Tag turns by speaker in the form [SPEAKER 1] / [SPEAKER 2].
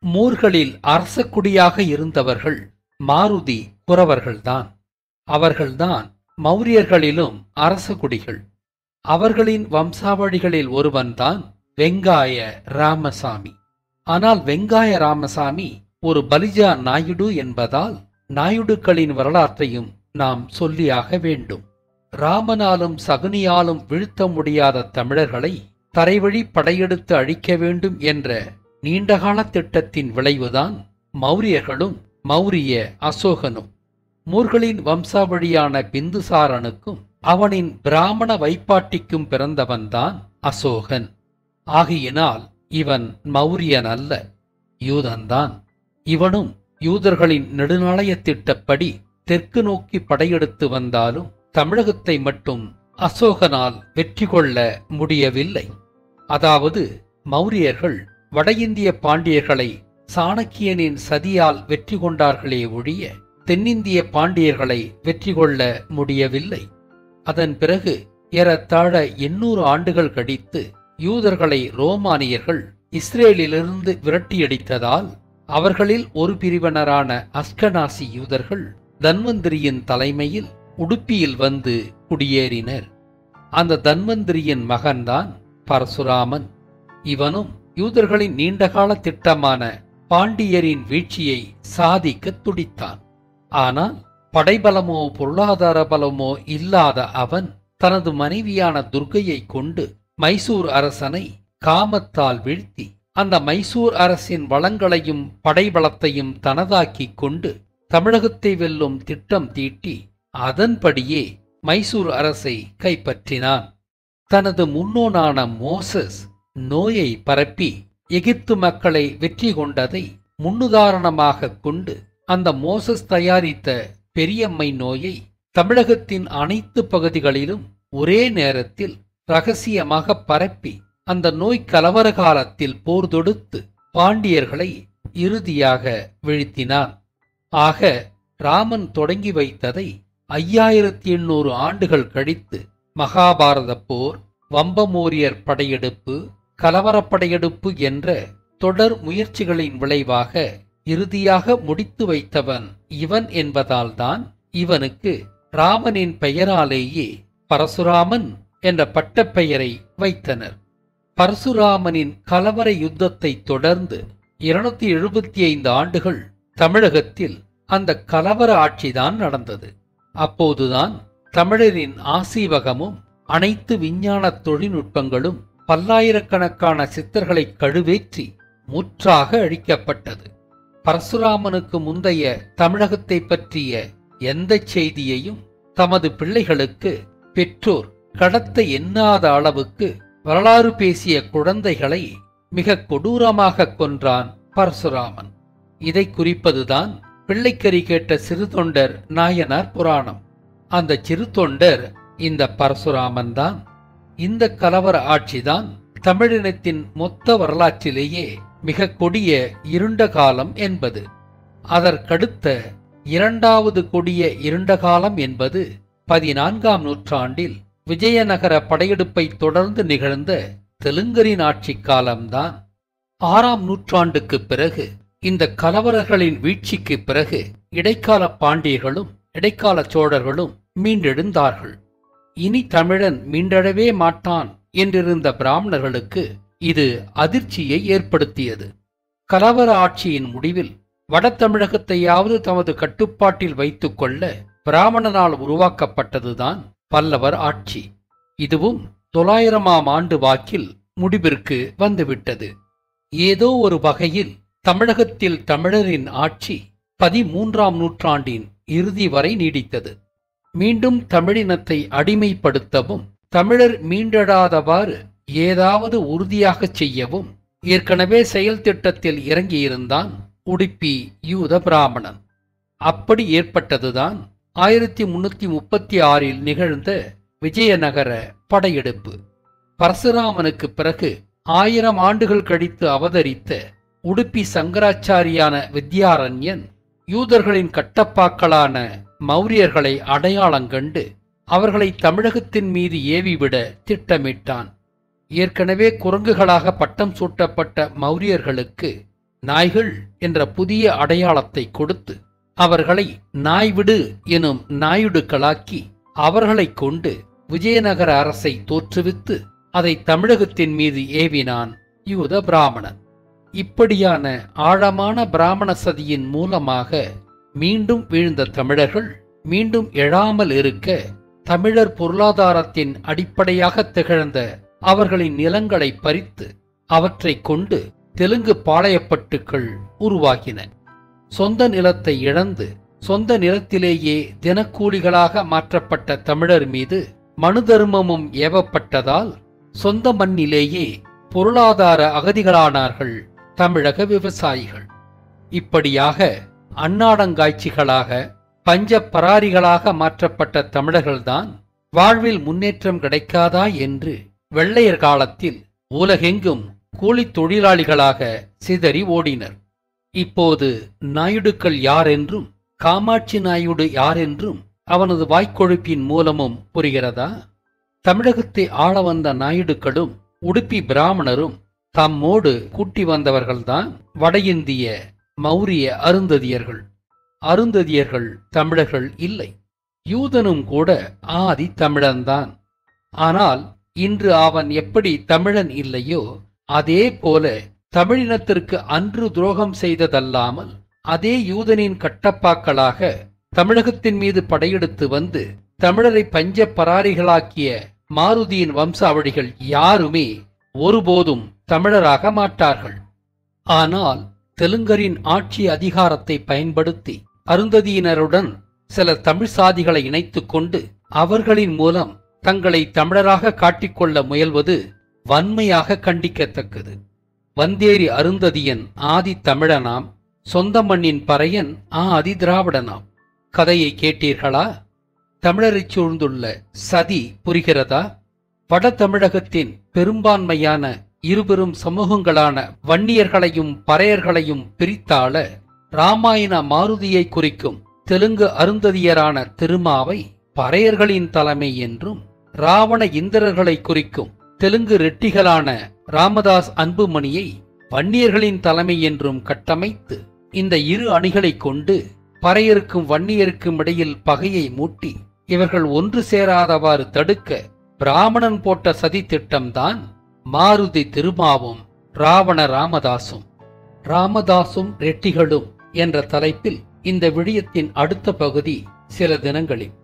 [SPEAKER 1] மூர்களில் அரசக்குடியாக இருந்தவர்கள் மாருதி குரவர்கள்தான். அவர்கள்தான் மௌரியர்களிலும் அரசகுடிகள். அவர்களின் வம்சாவழிகளில் ஒருவன்தான் வெங்காய ராமசாமி. ஆனால் வெங்காய ராமசாமி ஒரு பலிஜா நாயுடு என்பதால் நாயுடுக்களின் வரலாற்றையும் நாம் சொல்லியாக வேண்டும். ராமனாலும் சகுனியாலும் வீழ்த்த முடியாத தமிழர்களை தரைவழி படையெடுத்து அழிக்க வேண்டும் என்ற நீண்டகால திட்டத்தின் விளைவுதான் மௌரியர்களும் மௌரிய அசோகனும். மூர்களின் வம்சாவழியான பிந்துசாரனுக்கும் அவனின் பிராமண வைப்பாட்டிக்கும் பிறந்தவன்தான் அசோகன். ஆகையினால் இவன் மௌரியன் அல்ல, யூதன்தான். இவனும் யூதர்களின் நெடுநாளைய திட்டப்படி தெற்கு நோக்கி படையெடுத்து வந்தாலும் தமிழகத்தை மட்டும் அசோகனால் வெற்றி கொள்ள முடியவில்லை. அதாவது மௌரியர்கள் வட இந்திய பாண்டியர்களை சாணக்கியனின் சதியால் வெற்றி கொண்டார்களே ஒழிய தென்னிந்திய பாண்டியர்களை வெற்றி கொள்ள முடியவில்லை. அதன் பிறகு ஏறத்தாழ 800 ஆண்டுகள் கழித்து யூதர்களை ரோமானியர்கள் இஸ்ரேலிலிருந்து விரட்டியடித்ததால் அவர்களில் ஒரு பிரிவினரான அஸ்கனாசி யூதர்கள் தன்வந்திரியின் தலைமையில் உடுப்பியில் வந்து குடியேறினர். அந்த தன்வந்திரியின் மகன்தான் பரசுராமன். இவனும் யூதர்களின் நீண்டகால திட்டமான பாண்டியரின் வீழ்ச்சியை சாதிக்க துடித்தான். ஆனால் படைபலமோ பொருளாதார பலமோ இல்லாத அவன் தனது மனைவியான துர்க்கையை கொண்டு மைசூர் அரசனை காமத்தால் வீழ்த்தி அந்த மைசூர் அரசின் வளங்களையும் படைபலத்தையும் தனதாக்கிக் கொண்டு தமிழகத்தை வெல்லும் திட்டம் தீட்டி அதன்படியே மைசூர் அரசை கைப்பற்றினான். தனது முன்னோனான மோசஸ் நோயை பரப்பி எகிப்து மக்களை வெற்றி கொண்டதை முன்னுதாரணமாக கொண்டு அந்த மோசஸ் தயாரித்த பெரியம்மை நோயை தமிழகத்தின் அனைத்து பகுதிகளிலும் ஒரே நேரத்தில் இரகசியமாக பரப்பி அந்த நோய் கலவர காலத்தில் போர் தொடுத்து பாண்டியர்களை இறுதியாக வீழ்த்தினான். ஆக ராமன் தொடங்கி வைத்ததை 5800 ஆண்டுகள் கழித்து மகாபாரத போர், வம்பமோரியர் படையெடுப்பு, கலவரப்படையெடுப்பு என்ற தொடர் முயற்சிகளின் விளைவாக இறுதியாக முடித்து வைத்தவன் இவன் என்பதால்தான் இவனுக்கு ராமனின் பெயராலேயே பரசுராமன் என்ற பட்டப்பெயரை வைத்தனர். பரசுராமனின் கலவர யுத்தத்தை தொடர்ந்து 275 ஆண்டுகள் தமிழகத்தில் அந்த கலவர ஆட்சிதான் நடந்தது. அப்போதுதான் தமிழரின் ஆசீவகமும் அனைத்து விஞ்ஞான தொழில்நுட்பங்களும் பல்லாயிரக்கணக்கான சித்தர்களை கழுவேற்றி முற்றாக அழிக்கப்பட்டது. பரசுராமனுக்கு முந்தைய தமிழகத்தை பற்றிய எந்த செய்தியையும் தமது பிள்ளைகளுக்கு பெற்றோர் கடத்த எண்ணாத அளவுக்கு வரலாறு பேசிய குழந்தைகளை மிக கொடூரமாக கொன்றான் பரசுராமன். இதை குறிப்பதுதான் பிள்ளைக்கறி கேட்ட சிறு தொண்டர் நாயனார் புராணம். அந்த சிறு தொண்டர் இந்த பரசுராமன் தான். இந்த கலவர ஆட்சிதான் தமிழினத்தின் மொத்த வரலாற்றிலேயே மிக கொடிய இருண்ட காலம் என்பது. அதற்கடுத்த இரண்டாவது கொடிய இருண்ட காலம் என்பது 14ஆம் நூற்றாண்டில் விஜயநகர படையெடுப்பை தொடர்ந்து நிகழ்ந்த தெலுங்கரின் ஆட்சி காலம்தான். 6ஆம் நூற்றாண்டுக்கு பிறகு இந்த கலவரர்களின் வீழ்ச்சிக்கு பிறகு இடைக்கால பாண்டியர்களும் இடைக்கால சோழர்களும் மீண்டெழுந்தார்கள். இனி தமிழன் மீண்டெழவே மாட்டான் என்றிருந்த பிராமணர்களுக்கு இது அதிர்ச்சியை ஏற்படுத்தியது. கலவர ஆட்சியின் முடிவில் வட தமிழகத்தையாவது தமது கட்டுப்பாட்டில் வைத்துக் கொள்ள பிராமணனால் உருவாக்கப்பட்டதுதான் பல்லவர் ஆட்சி. இதுவும் 900ஆம் ஆண்டு வாக்கில் முடிவிற்கு வந்துவிட்டது. ஏதோ ஒரு வகையில் தமிழகத்தில் தமிழரின் ஆட்சி 13ஆம் நூற்றாண்டின் இறுதி வரை நீடித்தது. மீண்டும் தமிழினத்தை அடிமைப்படுத்தவும் தமிழர் மீண்டெழாதவாறு ஏதாவது உறுதியாகச் செய்யவும் ஏற்கனவே செயல் திட்டத்தில் இறங்கியிருந்தான் உடுப்பி யூத பிராமணன். அப்படி ஏற்பட்டதுதான் 1336இல் நிகழ்ந்த விஜயநகர படையெடுப்பு. பரசுராமனுக்கு பிறகு 1000 ஆண்டுகள் கழித்து அவதரித்த உடுப்பி சங்கராச்சாரியான வித்யாரண்யன் யூதர்களின் கட்டப்பாக்களான மௌரியர்களை அடையாளங்கண்டு அவர்களை தமிழகத்தின் மீது ஏவிவிட திட்டமிட்டான். ஏற்கனவே குரங்குகளாக பட்டம் சூட்டப்பட்ட மௌரியர்களுக்கு நாய்கள் என்ற புதிய அடையாளத்தை கொடுத்து அவர்களை நாய்விடு எனும் நாயுடுக்களாக்கி அவர்களைக் கொண்டு விஜயநகர அரசை தோற்றுவித்து அதை தமிழகத்தின் மீது ஏவினான் யூத பிராமணன். இப்படியான ஆழமான பிராமண சதியின் மூலமாக மீண்டும் வீழ்ந்த தமிழர்கள் மீண்டும் எழாமல் இருக்க தமிழர் பொருளாதாரத்தின் அடிப்படையாக திகழ்ந்த அவர்களின் நிலங்களை பறித்து அவற்றைக் கொண்டு தெலுங்கு பாளையப்பட்டுக்கள் உருவாகின. சொந்த நிலத்தை இழந்து சொந்த நிலத்திலேயே தினக்கூலிகளாக மாற்றப்பட்ட தமிழர் மீது மனு தர்மமும் ஏவப்பட்டதால் சொந்த மண்ணிலேயே பொருளாதார அகதிகளானார்கள் தமிழக விவசாயிகள். இப்படியாக அன்னாடங்காய்ச்சிகளாக பஞ்ச பராரிகளாக மாற்றப்பட்ட தமிழர்கள்தான் வாழ்வில் முன்னேற்றம் கிடைக்காதா என்று வெள்ளையர் காலத்தில் உலகெங்கும் கூலித் தொழிலாளிகளாக சிதறி ஓடினர். இப்போது நாயுடுக்கள் யாரென்றும் காமாட்சி நாயுடு யாரென்றும் அவனது வாய்க்கொழுப்பின் மூலமும் புரிகிறதா? தமிழகத்தை ஆள வந்த நாயுடுக்களும் உடுப்பி பிராமணரும் தம்மோடு கூட்டி வந்தவர்கள்தான் வட இந்திய மௌரிய அருந்ததியர்கள். அருந்ததியர்கள் தமிழர்கள் இல்லை. யூதனும் கூட ஆதி தமிழன்தான். ஆனால் இன்று அவன் எப்படி தமிழன் இல்லையோ அதே போல தமிழினத்திற்கு அன்று துரோகம் செய்ததல்லாமல் அதே யூதனின் கட்டப்பாக்களாக தமிழகத்தின் மீது படையெடுத்து வந்து தமிழரை பஞ்ச பராரிகளாக்கிய மாருதியின் வம்சாவழிகள் யாருமே ஒருபோதும் தமிழராக மாட்டார்கள். ஆனால் தெலுங்கரின் ஆட்சி அதிகாரத்தை பயன்படுத்தி அருந்ததியினருடன் சில தமிழ் சாதிகளை இணைத்துக் கொண்டு அவர்களின் மூலம் தங்களை தமிழராக காட்டிக்கொள்ள முயல்வது வன்மையாக கண்டிக்கத்தக்கது. வந்தேரி அருந்ததியன் ஆதி தமிழனாம், சொந்த மண்ணின் பறையன் ஆதி திராவிடனாம். கதையை கேட்டீர்களா? தமிழரைச் சூழ்ந்துள்ள சதி புரிகிறதா? வட தமிழகத்தின் பெரும்பான்மையான இருபெரும் சமூகங்களான வன்னியர்களையும் பறையர்களையும் பிரித்தாள ராமாயண மாருதியை குறிக்கும் தெலுங்கு அருந்ததியரான திருமாவை பறையர்களின் தலைமை என்றும், ராவண இந்திரர்களை குறிக்கும் தெலுங்கு ரெட்டிகளான ராமதாஸ் அன்புமணியை வன்னியர்களின் தலைமை என்றும் கட்டமைத்து இந்த இரு அணிகளைக் கொண்டு பறையருக்கும் வன்னியருக்கும் இடையில் பகையை மூட்டி இவர்கள் ஒன்று சேராதவாறு தடுக்க பிராமணன் போட்ட சதி திட்டம்தான் மாருதி திருமாவும் ராவண ராமதாசும். ராமதாசும் ரெட்டிகளும் என்ற தலைப்பில் இந்த விடயத்தின் அடுத்த பகுதி சில தினங்களில்.